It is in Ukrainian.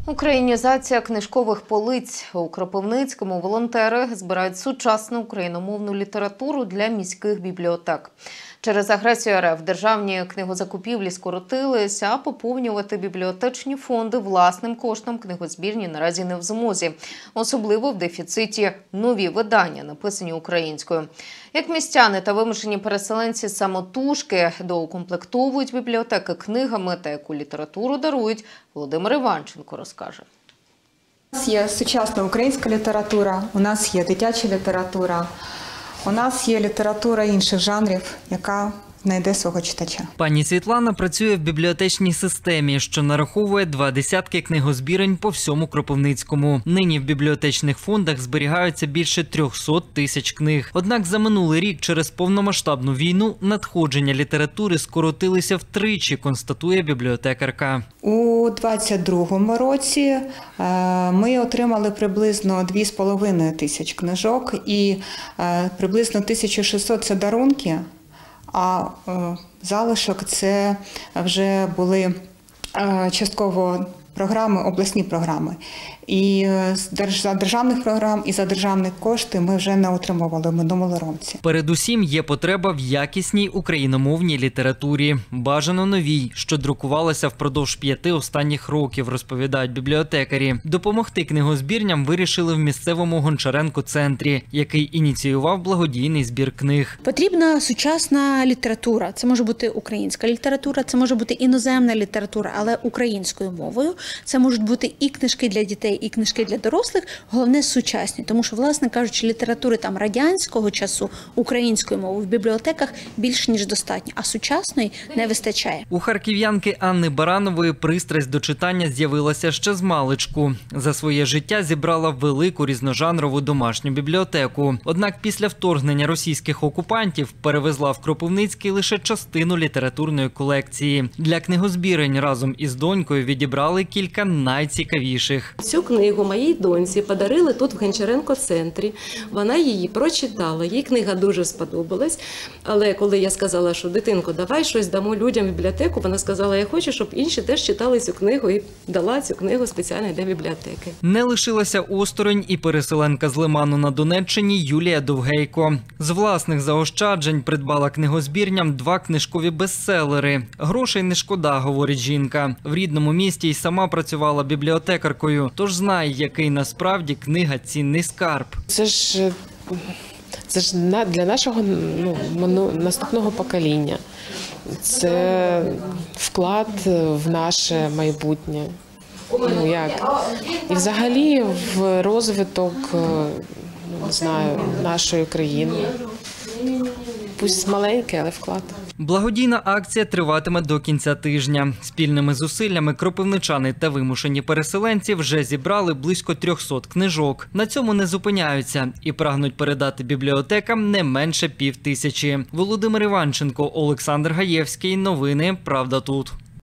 Українізація книжкових полиць. У Кропивницькому волонтери збирають сучасну україномовну літературу для міських бібліотек. Через агресію РФ державні книгозакупівлі скоротились, а поповнювати бібліотечні фонди власним коштом книгозбірні наразі не в змозі. Особливо в дефіциті нові видання, написані українською. Як містяни та вимушені переселенці самотужки доукомплектовують бібліотеки книгами та яку літературу дарують, Володимир Іванченко розкаже. У нас є сучасна українська література, у нас є дитяча література, у нас є література інших жанрів, яка знайде свого читача. Пані Світлана працює в бібліотечній системі, що нараховує 20 книгозбірень по всьому Кропивницькому. Нині в бібліотечних фондах зберігаються більше 300 тисяч книг. Однак за минулий рік через повномасштабну війну надходження літератури скоротилися втричі, констатує бібліотекарка. У 2022 році ми отримали приблизно 2,5 тисяч книжок і приблизно 1600 – це дарунки. А залишок – це вже були частково програми, обласні програми. І за державних програм, і за державні кошти ми вже не отримували в минулому році. Передусім є потреба в якісній україномовній літературі. Бажано новій, що друкувалася впродовж 5 останніх років, розповідають бібліотекарі. Допомогти книгозбірням вирішили в місцевому Гончаренко-центрі, який ініціював благодійний збір книг. Потрібна сучасна література. Це може бути українська література, це може бути іноземна література, але українською мовою. Це можуть бути і книжки для дітей, і книжки для дорослих, головне сучасні, тому що, власне кажучи, літератури там радянського часу українською мовою в бібліотеках більш ніж достатньо, а сучасної не вистачає. У харків'янки Анни Баранової пристрасть до читання з'явилася ще з маличку. За своє життя зібрала велику різножанрову домашню бібліотеку. Однак після вторгнення російських окупантів перевезла в Кропивницький лише частину літературної колекції. Для книгозбірень разом із донькою відібрали кілька найцікавіших. Цю книгу моїй доньці подарили тут в Гончаренко-центрі. Вона її прочитала, їй книга дуже сподобалась. Але коли я сказала, що дитинко, давай щось дамо людям в бібліотеку, вона сказала, я хочу, щоб інші теж читали цю книгу, і дала цю книгу спеціально для бібліотеки. Не лишилася осторонь і переселенка з Лиману на Донеччині Юлія Довгейко. З власних заощаджень придбала книгозбірням 2 книжкові бестселери. Грошей не шкода, говорить жінка. В рідному місті й сама працювала бібліотекаркою, тож знає, який насправді книга цінний скарб. Це ж для нашого наступного покоління. Це вклад в наше майбутнє. І взагалі в розвиток, не знаю, нашої країни. Пусть маленький, але вклад. Благодійна акція триватиме до кінця тижня. Спільними зусиллями кропивничани та вимушені переселенці вже зібрали близько 300 книжок. На цьому не зупиняються і прагнуть передати бібліотекам не менше 5000. Володимир Іванченко, Олександр Гаєвський. Новини «Правда тут».